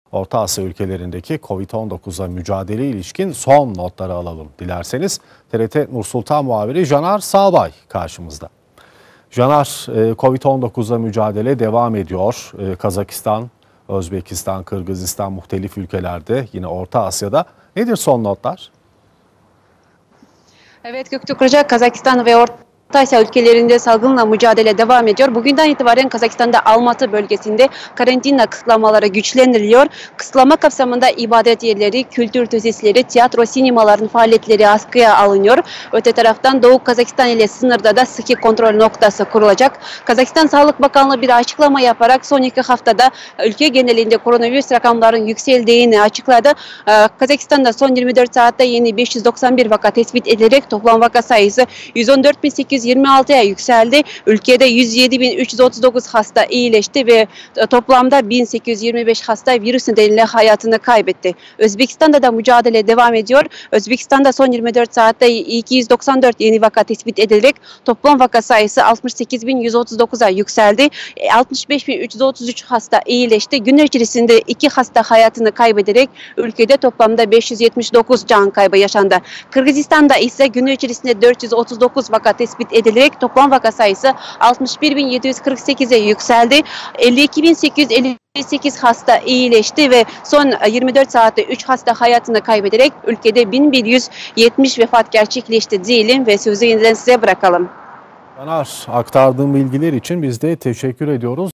Orta Asya ülkelerindeki Covid-19'a mücadele ilişkin son notları alalım dilerseniz. TRT Nur Sultan muhabiri Caner Sağbay karşımızda. Caner, Covid-19'a mücadele devam ediyor. Kazakistan, Özbekistan, Kırgızistan muhtelif ülkelerde, yine Orta Asya'da. Nedir son notlar? Evet Göktuğ Kırca, Kazakistan ve Orta Asya ülkelerinde salgınla mücadele devam ediyor. Bugünden itibaren Kazakistan'da Almatı bölgesinde karantina kısıtlamaları güçlendiriliyor. Kısıtlama kapsamında ibadet yerleri, kültür tesisleri, tiyatro, sinemaların faaliyetleri askıya alınıyor. Öte taraftan Doğu Kazakistan ile sınırda da sıkı kontrol noktası kurulacak. Kazakistan Sağlık Bakanlığı bir açıklama yaparak son 2 haftada ülke genelinde koronavirüs rakamların yükseldiğini açıkladı. Kazakistan'da son 24 saatte yeni 591 vaka tespit edilerek toplam vaka sayısı 114.826'ya yükseldi. Ülkede 107.339 hasta iyileşti ve toplamda 1825 hasta virüs nedeniyle hayatını kaybetti. Özbekistan'da da mücadele devam ediyor. Özbekistan'da son 24 saatte 294 yeni vaka tespit edilerek toplam vaka sayısı 68.139'a yükseldi. 65.333 hasta iyileşti. Günler içerisinde 2 hasta hayatını kaybederek ülkede toplamda 579 can kaybı yaşandı. Kırgızistan'da ise günler içerisinde 439 vaka tespit edilerek toplam vaka sayısı 61.748'e yükseldi. 52.858 hasta iyileşti ve son 24 saatte 3 hasta hayatını kaybederek ülkede 1170 vefat gerçekleşti diyelim ve sözü yeniden size bırakalım. Caner, aktardığım bilgiler için biz de teşekkür ediyoruz.